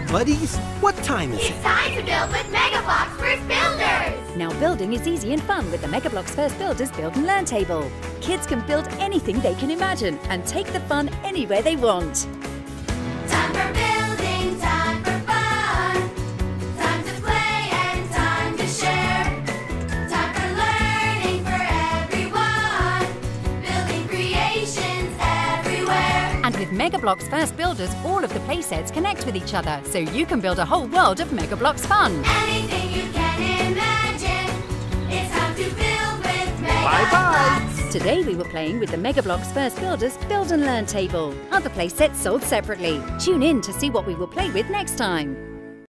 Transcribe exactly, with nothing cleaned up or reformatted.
buddies. What time is It's it? time to build with Megablocks First Builders! Now building is easy and fun with the Megablocks First Builders Build and Learn table. Kids can build anything they can imagine and take the fun anywhere they want. Time for building, time for fun. Time to play and time to share. Time for learning for everyone. Building creations everywhere. And with Megablocks First Builders, all of the playsets connect with each other, so you can build a whole world of Megablocks fun. Anything you can imagine. It's time to build with Megablocks. Bye-bye. Today we were playing with the Megablocks First Builders Build and Learn table. Other playsets sold separately. Tune in to see what we will play with next time.